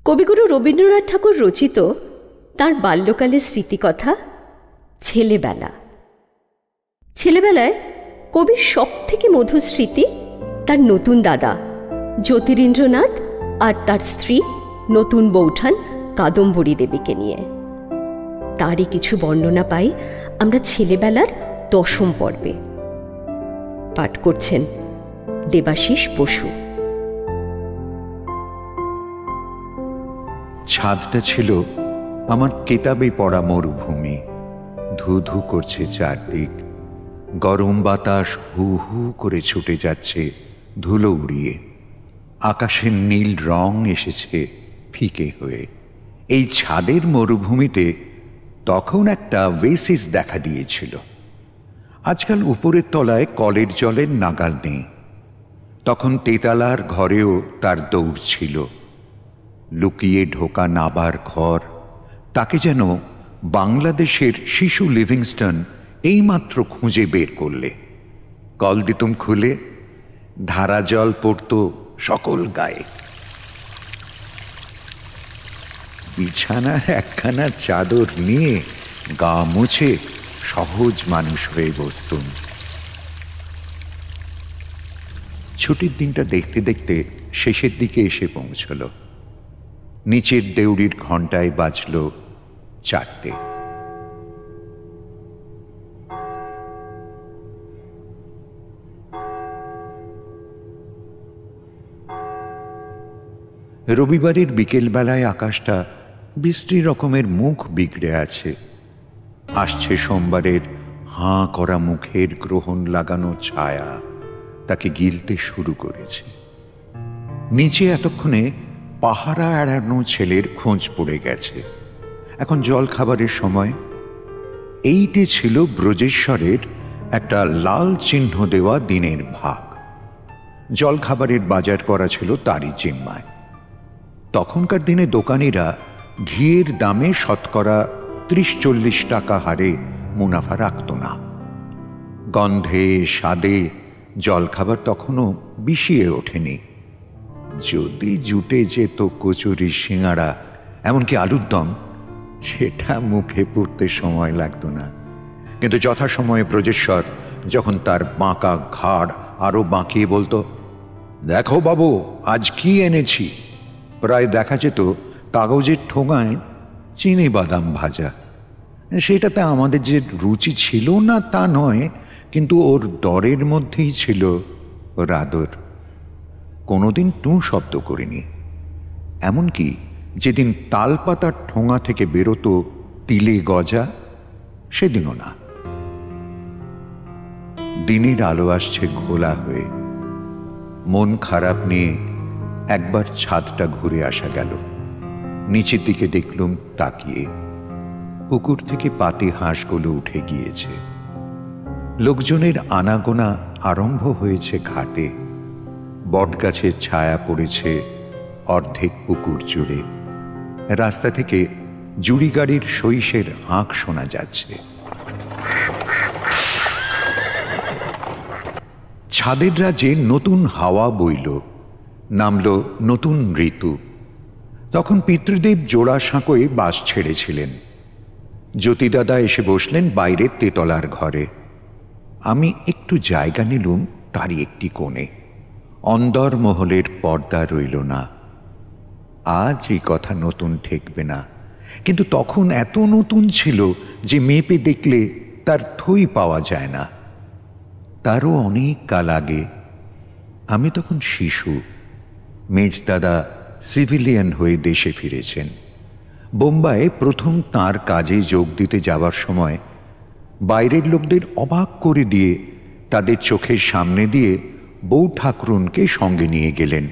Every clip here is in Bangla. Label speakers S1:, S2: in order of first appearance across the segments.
S1: কবিগুরু রবীন্দ্রনাথ ঠাকুর রচিত তাঁর বাল্যকালের স্মৃতিকথা ছেলেবেলা। ছেলেবেলায় কবির সবথেকে মধুর স্মৃতি তার নতুন দাদা জ্যোতিরিন্দ্রনাথ আর তার স্ত্রী নতুন বৌঠান কাদম্বরী দেবীকে নিয়ে। তারই কিছু বর্ণনা পাই আমরা ছেলেবেলার 10ম পর্বে। পাঠ করছেন দেবাশিস বসু।
S2: ছাদটা ছিল আমার কেতাবে পড়া মরুভূমি। ধু ধু করছে চারদিক, গরম বাতাস হু হু করে ছুটে যাচ্ছে ধুলো উড়িয়ে। আকাশের নীল রং এসেছে ফিকে হয়ে। এই ছাদের মরুভূমিতে তখন একটা ওয়েসিস দেখা দিয়েছিল। আজকাল উপরের তলায় কলের জলের নাগাল নেই। তখন তেতালার ঘরেও তার দৌড় ছিল। লুকিয়ে ঢোকা নাবার ঘর, তাকে যেন বাংলাদেশের শিশু লিভিংস্টন এইমাত্র খুঁজে বের করলে। কল দিতুম খুলে, ধারা জল পড়ত সকল গায়ে। বিছানার একখানা চাদর নিয়ে গা মুছে সহজ মানুষ হয়ে বসতুম। ছুটির দিনটা দেখতে দেখতে শেষের দিকে এসে পৌঁছল। নিচের দেউড়ির ঘণ্টায় বাজল 4টে। রবিবারের বিকেলবেলায় আকাশটা বৃষ্টি রকমের মুখ বিগড়ে আছে। আসছে সোমবারের হাঁ করা মুখের গ্রহণ লাগানো ছায়া তাকে গিলতে শুরু করেছে। নিচে এতক্ষণে পাহারা এড়ানো ছেলের খোঁজ পড়ে গেছে। এখন জল খাবারের সময়। এইটে ছিল ব্রজেশ্বরের একটা লাল চিহ্ন দেওয়া দিনের ভাগ। জল খাবারের বাজার করা ছিল তারই জিম্মায়। তখনকার দিনে দোকানিরা ঘিয়ের দামে শতকরা 30-40 টাকা হারে মুনাফা রাখত না। গন্ধে স্বাদে জলখাবার তখনও বিষিয়ে ওঠেনি। যদি জুটে যেত কচুরি, সিঙাড়া, এমনকি আলুর দম, সেটা মুখে পুড়তে সময় লাগত না। কিন্তু যথাসময়ে ব্রজেশ্বর যখন তার বাঁকা ঘাড় আরো বাঁকিয়ে বলতো, দেখো বাবু আজ কি এনেছি, প্রায় দেখা যেত কাগজের ঠোঙায় চিনি বাদাম ভাজা। সেটাতে আমাদের যে রুচি ছিল না তা নয়, কিন্তু ওর দরের মধ্যেই ছিল ওর আদর। কোনোদিন টু শব্দ করিনি। এমনকি যেদিন তালপাতার ঠোঙা থেকে বেরোতো তিলে গজা, সেদিনও না। দিনের আলো আসছে ঘোলা হয়ে। মন খারাপ নিয়ে একবার ছাদটা ঘুরে আসা গেল। নিচের দিকে দেখলুম তাকিয়ে, পুকুর থেকে পাতি হাঁসগুলো উঠে গিয়েছে। লোকজনের আনাগোনা আরম্ভ হয়েছে ঘাটে। বটগাছের ছায়া পড়েছে অর্ধেক পুকুর জুড়ে। রাস্তা থেকে জুড়ি গাড়ির সইসের হাঁক শোনা যাচ্ছে। ছাদের রাজ্যে নতুন হাওয়া বইল, নামল নতুন ঋতু। তখন পিতৃদেব জোড়া সাঁকোয় বাস ছেড়েছিলেন। জ্যোতিদাদা এসে বসলেন বাইরের তেতলার ঘরে। আমি একটু জায়গা নিলুম তারই একটি কোণে। অন্দর মহলের পর্দা রইল না। আজ এই কথা নতুন ঠেকবে না, কিন্তু তখন এত নতুন ছিল যে মেপে দেখলে তার থই পাওয়া যায় না। তারও অনেক কাল আগে। আমি তখন শিশু। মেজদাদা সিভিলিয়ান হয়ে দেশে ফিরেছেন। বোম্বাইয়ে প্রথম তার কাজে যোগ দিতে যাবার সময় বাইরের লোকদের অবাক করে দিয়ে তাদের চোখের সামনে দিয়ে বউ ঠাকরুনকে সঙ্গে নিয়ে গেলেন।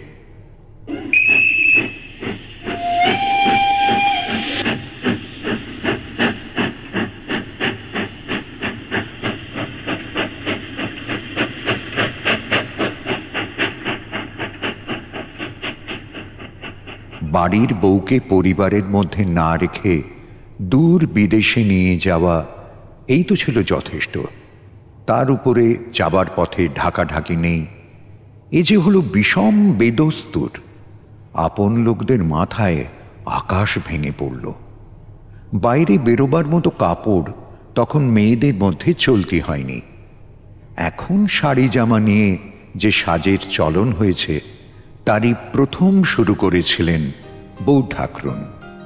S2: বাড়ির বউকে পরিবারের মধ্যে না রেখে দূর বিদেশে নিয়ে যাওয়া, এই তো ছিল যথেষ্ট। তার উপরে যাবার পথে ঢাকাঢাকি নেই। এ যে হলো বিষম বেদস্তুর। আপন লোকদের মাথায় আকাশ ভেঙে পড়ল। বাইরে বেরোবার মতো কাপড় তখন মেয়েদের মধ্যে চলতি হয়নি। এখন শাড়ি জামা নিয়ে যে সাজের চলন হয়েছে তারই প্রথম শুরু করেছিলেন বউ ঠাকরুন।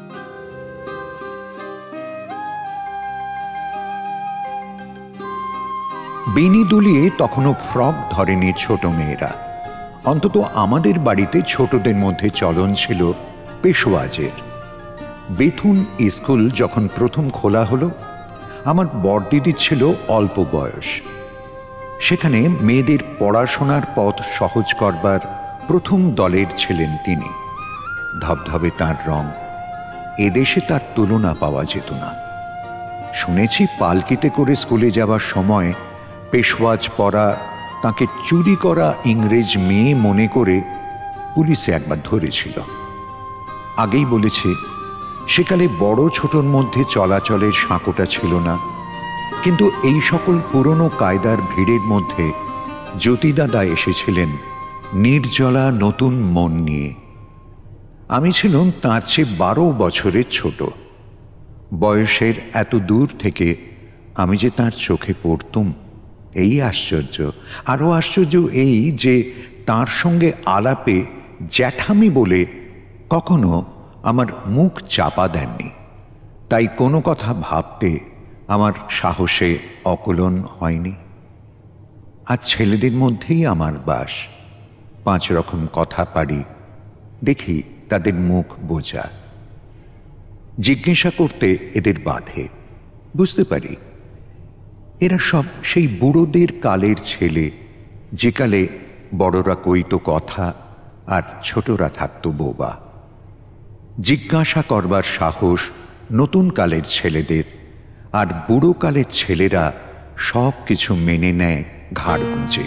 S2: বেনি দুলিয়ে তখনও ফ্রক ধরেনি ছোট মেয়েরা। অন্তত আমাদের বাড়িতে ছোটদের মধ্যে চলন ছিল পেশোয়াজের। বেথুন স্কুল যখন প্রথম খোলা হলো, আমার বড়দিদির ছিল অল্প বয়স। সেখানে মেয়েদের পড়াশোনার পথ সহজ করবার প্রথম দলের ছিলেন তিনি। ধবধবে তার রং, এদেশে তার তুলনা পাওয়া যেত না। শুনেছি পালকিতে করে স্কুলে যাবার সময় পেশওয়াজ পরা তাকে চুরি করা ইংরেজ মেয়ে মনে করে পুলিশে একবার ধরেছিল। আগেই বলেছি, সেকালে বড় ছোটর মধ্যে চলাচলের সাঁকোটা ছিল না। কিন্তু এই সকল পুরনো কায়দার ভিড়ের মধ্যে জ্যোতিদাদা এসেছিলেন নির্জলা নতুন মন নিয়ে। আমি ছিলাম তার চেয়ে 12 বছরের ছোট। বয়সের এত দূর থেকে আমি যে তার চোখে পড়তুম, এই আশ্চর্য। আরও আশ্চর্য এই যে তার সঙ্গে আলাপে জ্যাঠামি বলে কখনো আমার মুখ চাপা দেননি। তাই কোনো কথা ভাবতে আমার সাহসে অকলন হয়নি। আর ছেলেদের মধ্যেই আমার বাস। 5 রকম কথা পারি, দেখি তাদের মুখ বোঝা। জিজ্ঞাসা করতে এদের বাধে, বুঝতে পারি এরা সব সেই বুড়োদের কালের ছেলে, যে কালে বড়রা কইত কথা আর ছোটরা থাকত বোবা। জিজ্ঞাসা করবার সাহস নতুন কালের ছেলেদের, আর বুড়ো কালের ছেলেরা সব কিছু মেনে নেয় ঘাড় গুঁজে।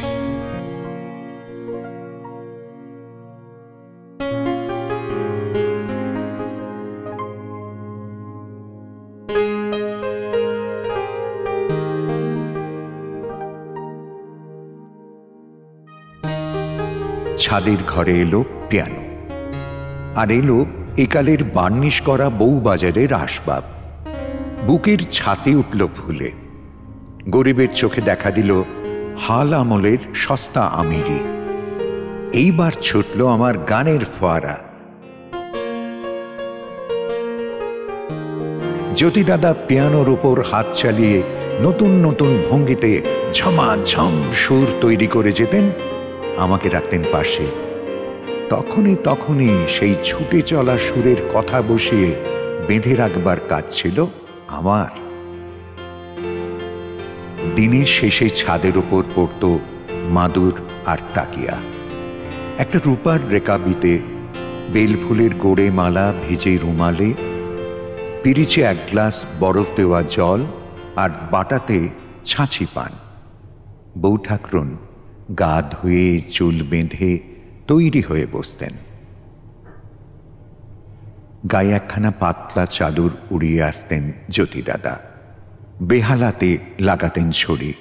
S2: ছাদের ঘরে এলো পিয়ানো, আর এলো একালের বার্নিশ করা বউবাজারের আসবাব। বুকের ছাতি উঠল ফুলে। গরিবের চোখে দেখা দিল হাল আমলের সস্তা আমিরি। এইবার ছুটল আমার গানের ফোয়ারা। জ্যোতিদাদা পিয়ানোর উপর হাত চালিয়ে নতুন নতুন ভঙ্গিতে ঝমাঝম সুর তৈরি করে যেতেন, আমাকে রাখতেন পাশে। তখনই সেই ছুটে চলা সুরের কথা বসিয়ে বেঁধে রাখবার কাজ ছিল আমার। দিনের শেষে ছাদের উপর পড়ত মাদুর আর তাকিয়া। একটা রূপার রেকাবিতে বেলফুলের গোড়ে মালা ভিজে রুমালে, পিরিচে 1 গ্লাস বরফ দেওয়া জল, আর বাটাতে ছাঁচি পান। বউ ঠাকরুন গা ধুয়ে চুল বেঁধে তৈরি হয়ে বসতেন। গায়ে একখানা পাতলা চাদর উড়িয়ে আসতেন জ্যোতিদাদা। বেহালাতে লাগাতেন ছড়ি।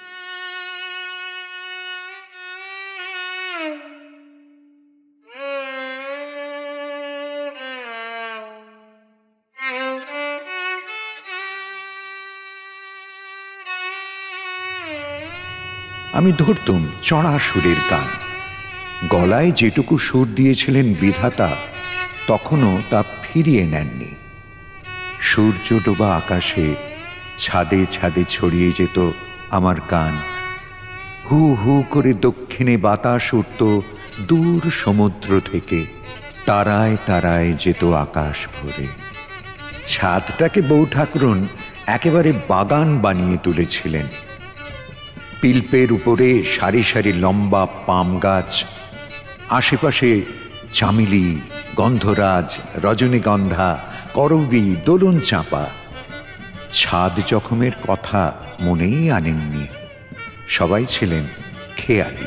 S2: আমি ধরতুম চড়া সুরের গান। গলায় যেটুকু সুর দিয়েছিলেন বিধাতা, তখনও তা ফিরিয়ে নেননি। সূর্য ডোবা আকাশে ছাদে ছাদে ছড়িয়ে যেত আমার গান। হু হু করে দক্ষিণে বাতাস উঠত দূর সমুদ্র থেকে। তারায় তারায় যেত আকাশ ভরে। ছাদটাকে বউ ঠাকরুন একেবারে বাগান বানিয়ে তুলেছিলেন। পিলপের উপরে সারি সারি লম্বা পাম গাছ, আশেপাশে চামেলি, গন্ধরাজ, রজনীগন্ধা, করবী, দোলন চাঁপা। ছাদ জখমের কথা মনেই আনেননি। সবাই ছিলেন খেয়ালি।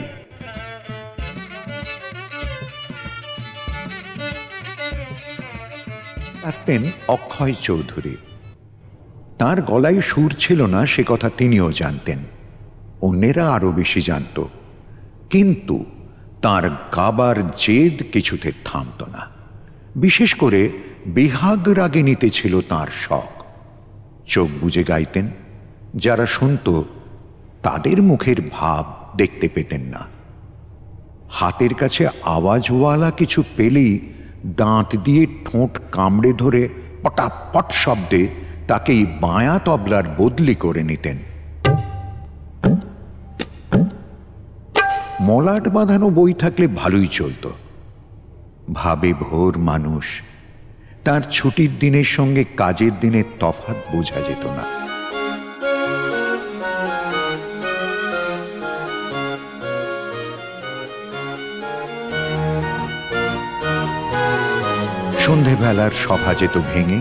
S2: আসতেন অক্ষয় চৌধুরী। তার গলায় সুর ছিল না সে কথা তিনিও জানতেন, অন্যেরা আরো বেশি জানত। কিন্তু তার গাবার জেদ কিছুতে থামত না। বিশেষ করে বেহাগ রাগিনীতে ছিল তাঁর শখ। চোখ বুজে গাইতেন, যারা শুনত তাদের মুখের ভাব দেখতে পেতেন না। হাতের কাছে আওয়াজওয়ালা কিছু পেলেই দাঁত দিয়ে ঠোঁট কামড়ে ধরে পটাপট শব্দে তাকেই বাঁয়া তবলার বদলি করে নিতেন। মলাট বাঁধানো বই থাকলে ভালোই চলত। ভাবে ভোর মানুষ, তার ছুটির দিনের সঙ্গে কাজের দিনের তফাৎ বোঝা যেত না। সন্ধেবেলার সভা যেত ভেঙে।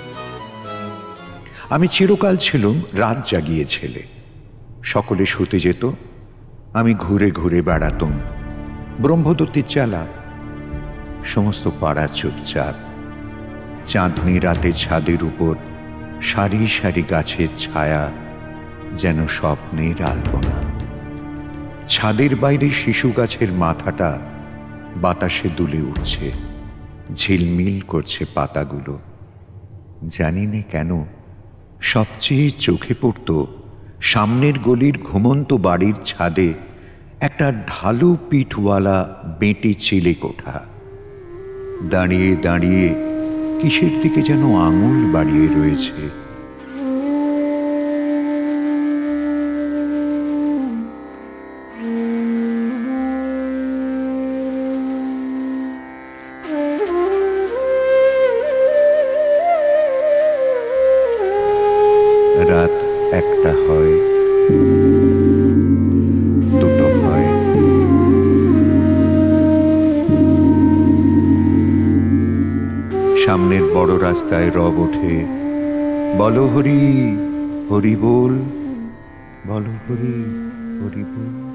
S2: আমি চিরকাল ছিলাম রাত জাগিয়ে ছেলে। সকলে শুতে যেত, আমি ঘুরে ঘুরে বেড়াতাম ব্রহ্মদত্তের চালা। সমস্ত পাড়া চুপচাপ। চাঁদনি রাতে ছাদের উপর সারি সারি গাছের ছায়া যেন স্বপ্নের আলপনা। ছাদের বাইরে শিশু গাছের মাথাটা বাতাসে দুলে উঠছে, ঝিলমিল করছে পাতাগুলো। জানি না কেন সবচেয়ে চোখে পড়ত সামনের গলির ঘুমন্ত বাড়ির ছাদে একটা ঢালু পিঠওয়ালা বেঁটে চিলে কোঠা। দাঁড়িয়ে দাঁড়িয়ে কিসের দিকে যেন আঙুল বাড়িয়ে রয়েছে। রাত একটা হয়, দুটো হয়, সামনের বড় রাস্তায় রব ওঠে, বলো হরি হরি বল, বলো হরি হরি বল।